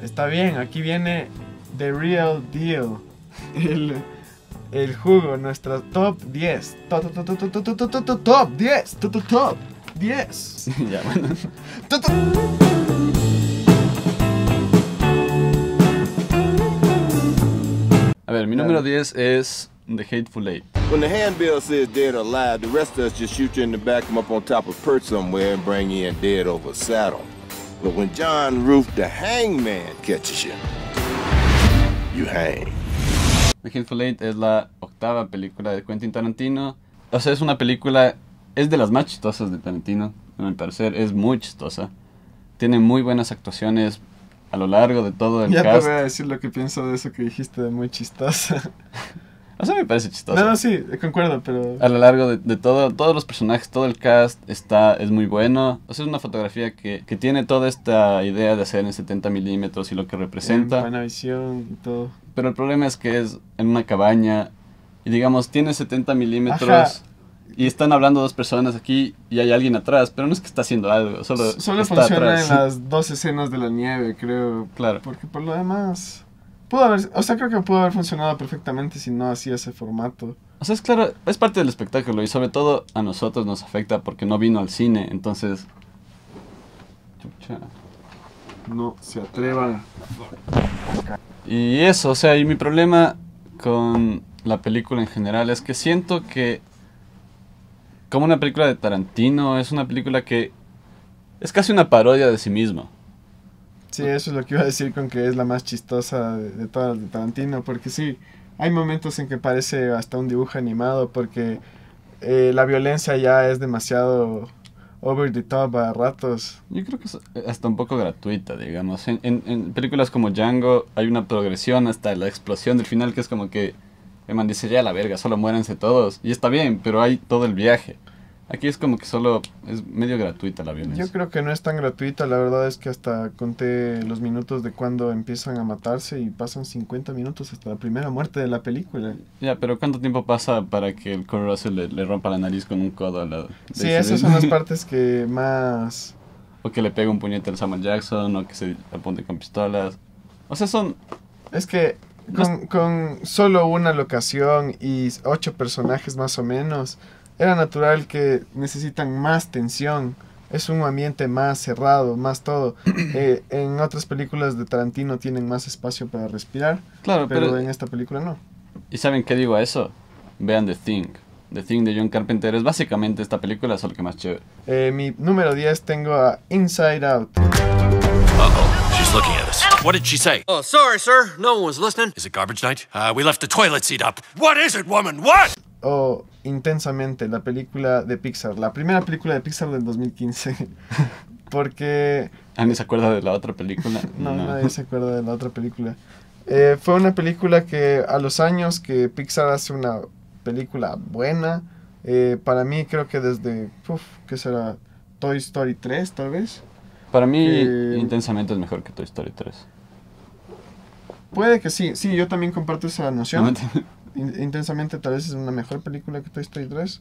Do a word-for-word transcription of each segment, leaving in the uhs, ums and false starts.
Está bien, aquí viene The Real Deal. El, el jugo, nuestra top diez. Top, top, top, top, top, top, top, top, top diez. Top, top, top diez. Ya, bueno. Top, top. A ver, mi número diez es The Hateful Eight. When the handbill says dead or alive, the rest of us just shoot you in the back, come up on top of perch somewhere and bring you in dead over a saddle. But when John Roof the hangman catches you, you hang. The Hateful Eight es la octava película de Quentin Tarantino. O sea, es una película, es de las más chistosas de Tarantino, a mi parecer, es muy chistosa. Tiene muy buenas actuaciones a lo largo de todo el Ya cast. te voy a decir lo que pienso de eso que dijiste de muy chistosa. O sea, me parece chistosa. No, no, sí, concuerdo, pero... A lo largo de, de todo, todos los personajes, todo el cast está, es muy bueno. O sea, es una fotografía que, que tiene toda esta idea de hacer en setenta milímetros y lo que representa. Buena visión y todo. Pero el problema es que es en una cabaña y digamos, tiene setenta milímetros. Ajá. Y están hablando dos personas aquí y hay alguien atrás, pero no es que está haciendo algo, solo, Solo está funciona atrás. en las dos escenas de la nieve, creo. Claro. Porque por lo demás... Pudo haber... O sea, creo que pudo haber funcionado perfectamente si no hacía ese formato. O sea, es claro, es parte del espectáculo y sobre todo a nosotros nos afecta porque no vino al cine, entonces... Chucha. No se atrevan. Y eso, o sea, y mi problema con la película en general es que siento que como una película de Tarantino es una película que es casi una parodia de sí mismo. Sí, eso es lo que iba a decir con que es la más chistosa de, de todas las de Tarantino, porque sí, hay momentos en que parece hasta un dibujo animado, porque eh, la violencia ya es demasiado over the top a ratos. Yo creo que es hasta un poco gratuita, digamos. En, en, en películas como Django hay una progresión hasta la explosión del final que es como que el man dice, ya la verga, solo muéranse todos. Y está bien, pero hay todo el viaje. Aquí es como que solo es medio gratuita la violencia. Yo creo que no es tan gratuita, la verdad es que hasta conté los minutos de cuando empiezan a matarse y pasan cincuenta minutos hasta la primera muerte de la película. Ya, pero ¿cuánto tiempo pasa para que el Kurt Russell le, le rompa la nariz con un codo al lado? Sí, esas son las partes que más... O que le pegue un puñete al Samuel Jackson, o que se apunte con pistolas. O sea, son... Es que con, con solo una locación y ocho personajes más o menos, era natural que necesitan más tensión. Es un ambiente más cerrado, más todo. Eh, en otras películas de Tarantino tienen más espacio para respirar, Claro, pero, pero... en esta película no. ¿Y saben qué digo a eso? Vean The Thing. The Thing de John Carpenter es básicamente esta película, solo que más chévere. Eh, mi número diez tengo a Inside Out. Uh-oh, she's looking at us. What did she say? Oh, sorry, sir. No one was listening. Is it garbage night? Uh, we left the toilet seat up. What is it, woman? What? O Intensamente, la película de Pixar. La primera película de Pixar del dos mil quince. Porque... ¿Alguien se acuerda de la otra película? No, no. Nadie se acuerda de la otra película. Eh, fue una película que a los años que Pixar hace una película buena, eh, para mí creo que desde, uf, ¿qué será? Toy Story tres, tal vez. Para mí, que... Intensamente es mejor que Toy Story tres. Puede que sí, sí, yo también comparto esa noción. No, In- Intensamente tal vez es una mejor película que Toy Story tres,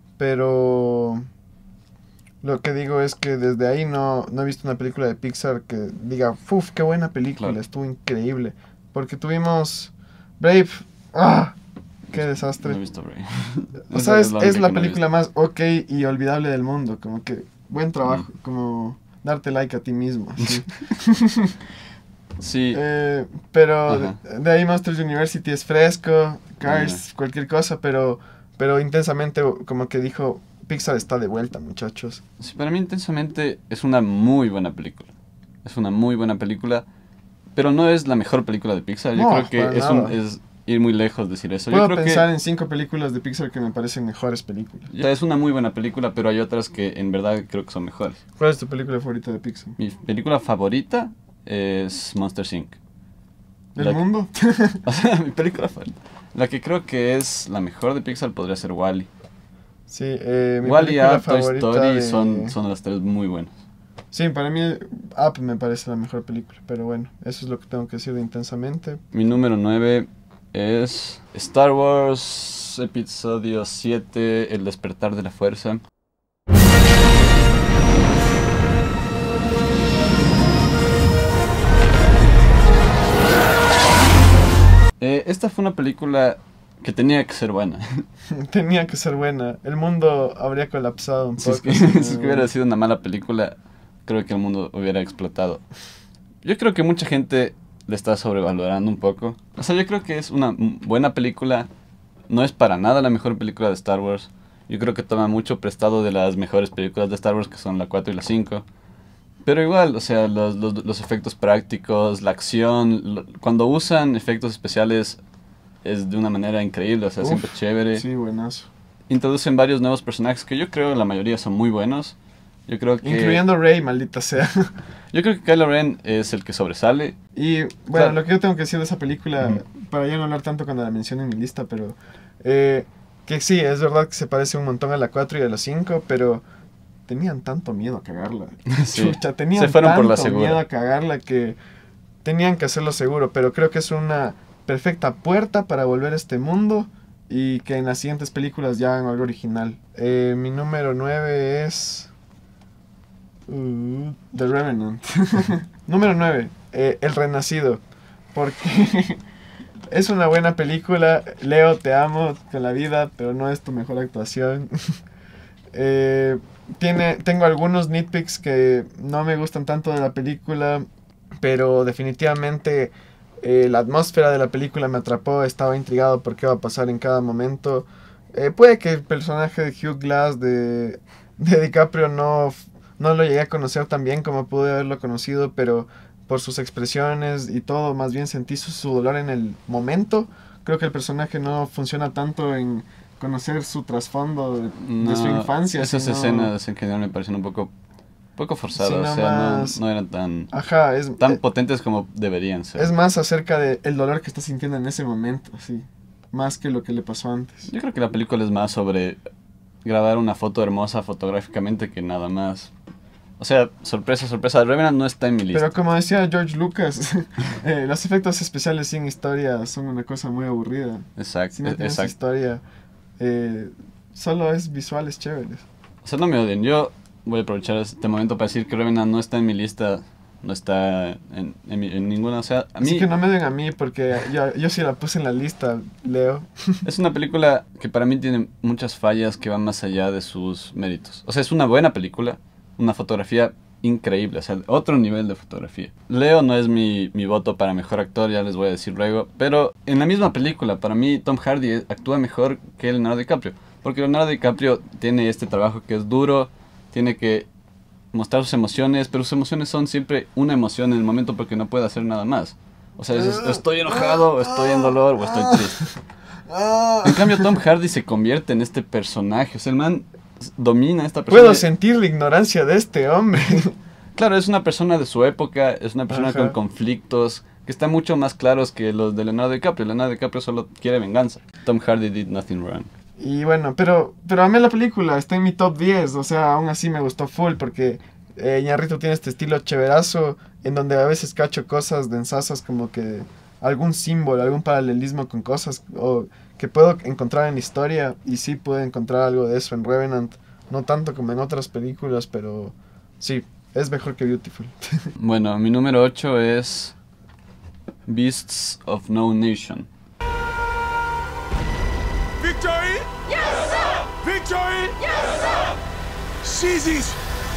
pero lo que digo es que desde ahí no, no he visto una película de Pixar que diga, ¡uf, qué buena película! Claro. Estuvo increíble. Porque tuvimos Brave, ¡ah! ¡Qué desastre! No he visto Brave. O sea, es, la es única la que no he película visto. más ok y olvidable del mundo. Como que, buen trabajo, Mm. como darte like a ti mismo. ¿sí? Sí, Eh, pero de, Ajá. de ahí Monsters University es fresco, Cars, Ajá. cualquier cosa, pero, pero intensamente como que dijo, Pixar está de vuelta, muchachos. sí, para mí Intensamente es una muy buena película. Es una muy buena película, pero no es la mejor película de Pixar. Yo No, creo que para es, un, nada. es ir muy lejos decir eso. Puedo Yo creo pensar que en cinco películas de Pixar que me parecen mejores películas. ya es una muy buena película, pero hay otras que en verdad creo que son mejores. ¿Cuál es tu película favorita de Pixar? Mi película favorita es Monsters incorporated. ¿Del La que- mundo? O sea, mi película favorita. La que creo que es la mejor de Pixar podría ser Wall-E. Sí, eh, mi Wall-E, película Up, Toy favorita Story de- son, son las tres muy buenas. Sí, para mí Up me parece la mejor película, pero bueno, eso es lo que tengo que decir de Intensamente. Mi número nueve es Star Wars Episodio siete, El despertar de la fuerza. Eh, esta fue una película que tenía que ser buena. Tenía que ser buena. El mundo habría colapsado un Si poco. es que, si es que hubiera sido una mala película, creo que el mundo hubiera explotado. Yo creo que mucha gente le está sobrevalorando un poco. O sea, yo creo que es una buena película. No es para nada la mejor película de Star Wars. Yo creo que toma mucho prestado de las mejores películas de Star Wars, que son la cuatro y la cinco. Pero igual, o sea, los, los, los efectos prácticos, la acción, lo, cuando usan efectos especiales es de una manera increíble, o sea, Uf, siempre chévere. Sí, buenazo. Introducen varios nuevos personajes que yo creo la mayoría son muy buenos. Yo creo que... Incluyendo Rey, maldita sea. Yo creo que Kylo Ren es el que sobresale. Y bueno, Claro. lo que yo tengo que decir de esa película, Ujú. para ya no hablar tanto cuando la mencioné en mi lista, pero eh, que sí, es verdad que se parece un montón a la cuatro y a la cinco, pero tenían tanto miedo a cagarla. Sí. Chucha, tenían Se fueron tanto por la segura. miedo a cagarla que tenían que hacerlo seguro, pero creo que es una perfecta puerta para volver a este mundo y que en las siguientes películas ya hagan algo original. Eh, mi número nueve es... Uh, The Revenant. Número nueve, eh, El Renacido. Porque es una buena película. Leo, te amo con la vida, pero no es tu mejor actuación. eh, tiene, tengo algunos nitpicks que no me gustan tanto de la película, pero definitivamente eh, la atmósfera de la película me atrapó. Estaba intrigado por qué va a pasar en cada momento. Eh, puede que el personaje de Hugh Glass de, de DiCaprio no... No lo llegué a conocer tan bien como pude haberlo conocido, pero por sus expresiones y todo, más bien sentí su, su dolor en el momento. Creo que el personaje no funciona tanto en conocer su trasfondo de, No, de su infancia. esas sino- escenas en general me parecen un poco, poco forzadas, Sino o sea, no, más- no eran tan, Ajá, es, tan eh, potentes como deberían ser. es más acerca del dolor que está sintiendo en ese momento, sí. Más que lo que le pasó antes. Yo creo que la película es más sobre grabar una foto hermosa fotográficamente que nada más. O sea, sorpresa, sorpresa, Revenant no está en mi lista. Pero como decía George Lucas, eh, los efectos especiales sin historia son una cosa muy aburrida. Exacto, Si no tienes exacto. historia, eh, solo es visuales chéveres. O sea, no me odien. Yo voy a aprovechar este momento para decir que Revenant no está en mi lista, no está en, en, mi- en ninguna. O sea, a Así mí que no me den a mí porque yo, yo sí la puse en la lista, Leo. es una película que para mí tiene muchas fallas que van más allá de sus méritos. O sea, es una buena película, una fotografía increíble, o sea, otro nivel de fotografía. Leo no es mi, mi voto para mejor actor, ya les voy a decir luego, pero en la misma película, para mí Tom Hardy actúa mejor que Leonardo DiCaprio, porque Leonardo DiCaprio tiene este trabajo que es duro, tiene que mostrar sus emociones, pero sus emociones son siempre una emoción en el momento porque no puede hacer nada más. O sea, es, es- estoy enojado, o estoy en dolor, o estoy triste. En cambio, Tom Hardy se convierte en este personaje, o sea, el man domina a esta persona. Puedo sentir la ignorancia de este hombre. Claro, es una persona de su época, es una persona Ajá. con conflictos que están mucho más claros que los de Leonardo DiCaprio. Leonardo DiCaprio solo quiere venganza. Tom Hardy did nothing wrong. Y bueno, pero, pero amé la película, está en mi top diez, o sea, aún así me gustó full porque eh, Iñárritu tiene este estilo chéverazo en donde a veces cacho cosas densasas como que algún símbolo, algún paralelismo con cosas o que puedo encontrar en la historia y sí puedo encontrar algo de eso en Revenant, no tanto como en otras películas, pero sí, es mejor que Beautiful. Bueno, mi número ocho es Beasts of No Nation. Victory? Yes, sir! Victory? Yes, sir! Sheezies!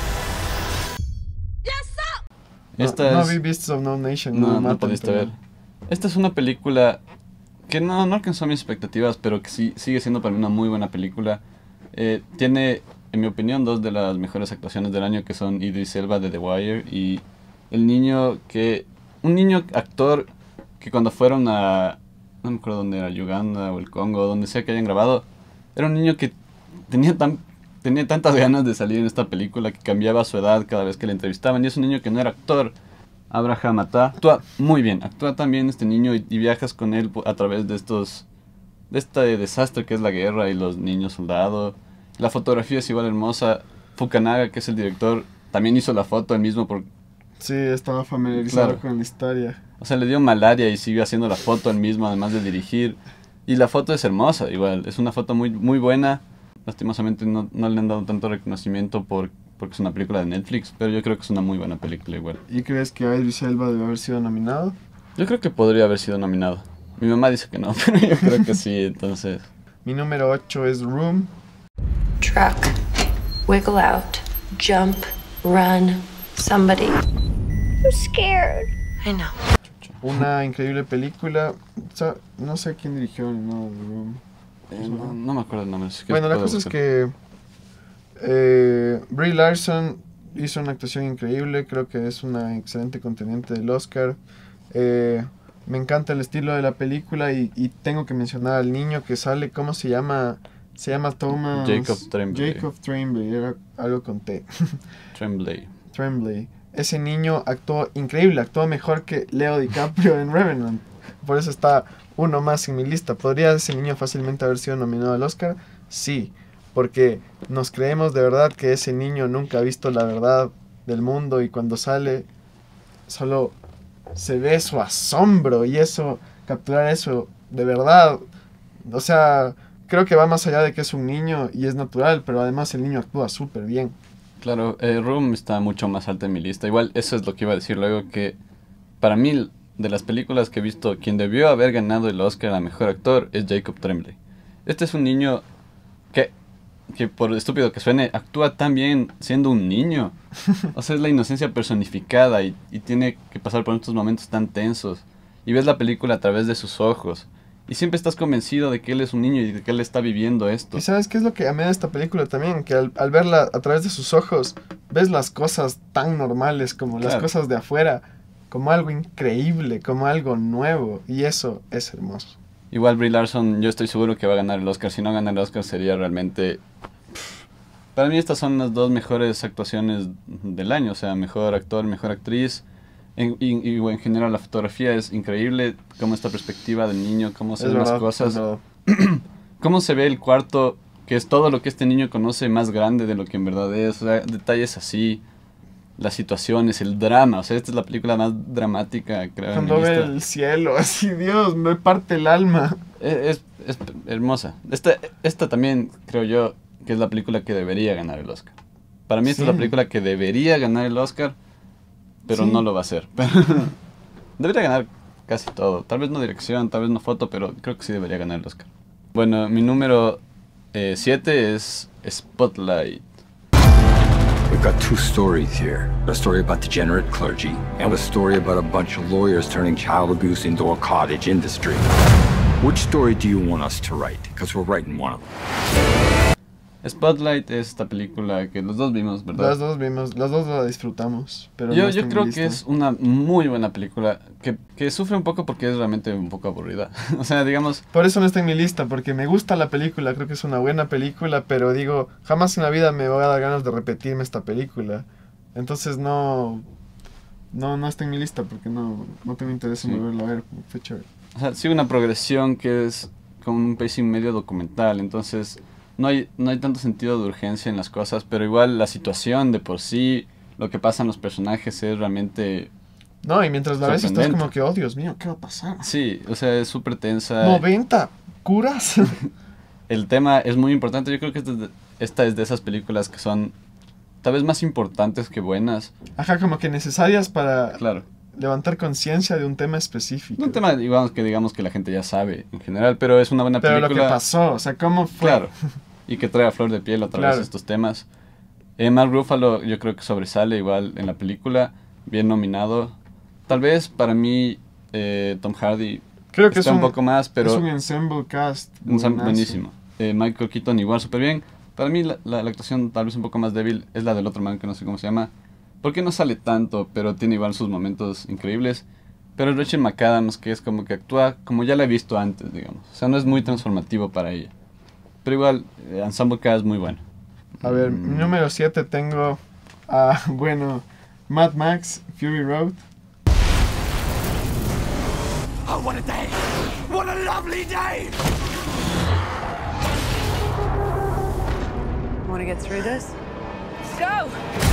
No, Esta no es... vi Beasts of No Nation, No, me no matan, pudiste pero- ver. Esta es una película que no, no alcanzó mis expectativas, pero que sí, sigue siendo para mí una muy buena película. Eh, tiene, en mi opinión, dos de las mejores actuaciones del año, que son Idris Elba de The Wire y el niño que... Un niño actor que cuando fueron a... No me acuerdo dónde era, Uganda o el Congo, donde sea que hayan grabado. Era un niño que tenía tan... Tenía tantas ganas de salir en esta película que cambiaba su edad cada vez que le entrevistaban. Y es un niño que no era actor. Abraham Ata actúa muy bien. Actúa también este niño y, y viajas con él po- a través de estos... De este desastre que es la guerra y los niños soldados. La fotografía es igual hermosa. Fukunaga, que es el director, también hizo la foto él mismo. Por, Sí, estaba familiarizado Claro. con la historia. o sea, le dio malaria y siguió haciendo la foto él mismo, además de dirigir. Y la foto es hermosa, igual. Es una foto muy, muy buena. Lastimosamente no, no le han dado tanto reconocimiento por, porque es una película de Netflix, pero yo creo que es una muy buena película igual. ¿Y crees que Idris Elba debe haber sido nominado? Yo creo que podría haber sido nominado. Mi mamá dice que no, pero yo creo que sí, entonces... Mi número ocho es Room. Truck. Wiggle out. Jump. Run. Somebody. I'm scared. I know. Una increíble película. O sea, no sé quién dirigió, no, Room. Eh, no, no me acuerdo el nombre. Si Bueno, la puedo cosa es buscar. que eh, Brie Larson hizo una actuación increíble. Creo que es una excelente contendiente del Oscar. Eh, me encanta el estilo de la película y, y tengo que mencionar al niño que sale. ¿Cómo se llama? Se llama Thomas... Jacob Tremblay. Jacob Tremblay, era algo con T. Tremblay. Tremblay. Ese niño actuó increíble, actuó mejor que Leo DiCaprio en Revenant. Por eso está uno más en mi lista. ¿Podría ese niño fácilmente haber sido nominado al Oscar? Sí, porque nos creemos de verdad que ese niño nunca ha visto la verdad del mundo y cuando sale solo se ve su asombro y eso, capturar eso de verdad, o sea, creo que va más allá de que es un niño y es natural, pero además el niño actúa súper bien. Claro, eh, Room está mucho más alta en mi lista. Igual, eso es lo que iba a decir luego, que para mí, de las películas que he visto, quien debió haber ganado el Oscar a Mejor Actor es Jacob Tremblay. Este es un niño que, que por estúpido que suene, actúa tan bien siendo un niño. O sea, es la inocencia personificada y, y tiene que pasar por estos momentos tan tensos. Y ves la película a través de sus ojos. Y siempre estás convencido de que él es un niño y de que él está viviendo esto. ¿Y sabes qué es lo que amé de esta película también? Que al, al verla a través de sus ojos, ves las cosas tan normales como las Claro. cosas de afuera, como algo increíble, como algo nuevo. Y eso es hermoso. Igual Brie Larson, yo estoy seguro que va a ganar el Oscar. Si no gana el Oscar sería realmente... Para mí estas son las dos mejores actuaciones del año. O sea, mejor actor, mejor actriz. En, y, y en general la fotografía es increíble. Como esta perspectiva del niño, cómo se Es ven las verdad, cosas. es verdad. Cómo se ve el cuarto, que es todo lo que este niño conoce más grande de lo que en verdad es. O sea, detalles así. Las situaciones, el drama. O sea, esta es la película más dramática, creo. en mi Cuando ve lista. el cielo, así, Dios, me parte el alma. Es, es, es hermosa. Esta, esta también creo yo que es la película que debería ganar el Oscar. Para mí esta Sí. es la película que debería ganar el Oscar, pero Sí. no lo va a hacer. Debería ganar casi todo. Tal vez no dirección, tal vez no foto, pero creo que sí debería ganar el Oscar. Bueno, mi número siete es Spotlight. We've got two stories here. A story about degenerate clergy, and a story about a bunch of lawyers turning child abuse into a cottage industry. Which story do you want us to write? Because we're writing one of them. Spotlight es esta película que los dos vimos, ¿verdad? Las dos vimos, las dos la disfrutamos. Pero Yo, no está yo en mi creo lista. que es una muy buena película que, que sufre un poco porque es realmente un poco aburrida. O sea, digamos, Por eso no está en mi lista, porque me gusta la película, creo que es una buena película, pero digo, jamás en la vida me voy a dar ganas de repetirme esta película. Entonces no, no, no está en mi lista, porque no, no tengo interés en Sí. volverla a ver. Fue chévere. o sea, sigue una progresión que es con un pacing medio documental, entonces no hay, no hay tanto sentido de urgencia en las cosas, pero igual la situación de por sí, lo que pasa en los personajes es realmente... No, y mientras la ves estás Sorprendente. como que, oh Dios mío, ¿qué va a pasar? Sí, o sea, es súper tensa. noventa curas. El tema es muy importante, yo creo que esta es de, esta es de esas películas que son tal vez más importantes que buenas. Ajá, como que necesarias para Claro. levantar conciencia de un tema específico. Un tema, digamos que digamos que la gente ya sabe en general, pero es una buena Pero lo película. que pasó, o sea, ¿cómo fue? Claro. Y que trae a flor de piel otra Claro. vez estos temas. Eh, Mark Ruffalo yo creo que sobresale igual en la película, bien nominado. Tal vez para mí eh, Tom Hardy Creo que está es un un, poco más, pero es un ensemble cast. un sam- buenazo. buenísimo. Eh, Michael Keaton igual súper bien. Para mí la, la, la actuación tal vez un poco más débil es la del otro man que no sé cómo se llama. Porque no sale tanto, pero tiene igual sus momentos increíbles. Pero Rachel McAdams, que es como que actúa como ya la he visto antes, digamos. O sea, no es muy transformativo para ella. Pero igual, eh, Ensemble Cast muy bueno. A ver, Mm. número siete tengo a, bueno, Mad Max, Fury Road. Oh, what a day! What a lovely day! Want to get through this? Let's go!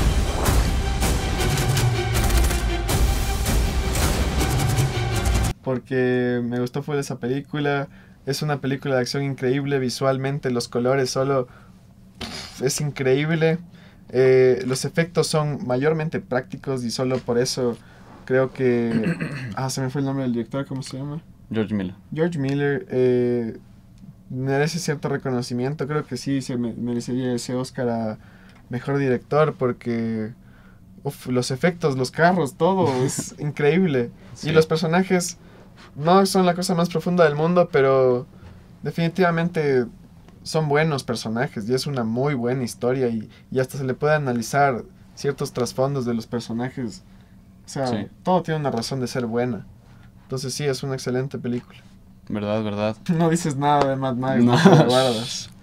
Porque me gustó fue esa película. Es una película de acción increíble visualmente. Los colores solo... pff, es increíble. Eh, los efectos son mayormente prácticos y solo por eso creo que... Ah, se me fue el nombre del director, ¿cómo se llama? George Miller. George Miller eh, merece cierto reconocimiento. Creo que sí se me- merecería ese Oscar a mejor director porque uf, los efectos, los carros, todo es increíble. Sí. Y los personajes no son la cosa más profunda del mundo, pero definitivamente son buenos personajes y es una muy buena historia y, y hasta se le puede analizar ciertos trasfondos de los personajes. O sea, Sí. todo tiene una razón de ser buena. Entonces sí, es una excelente película. Verdad, verdad. No dices nada de Mad Max, No. no te lo guardas.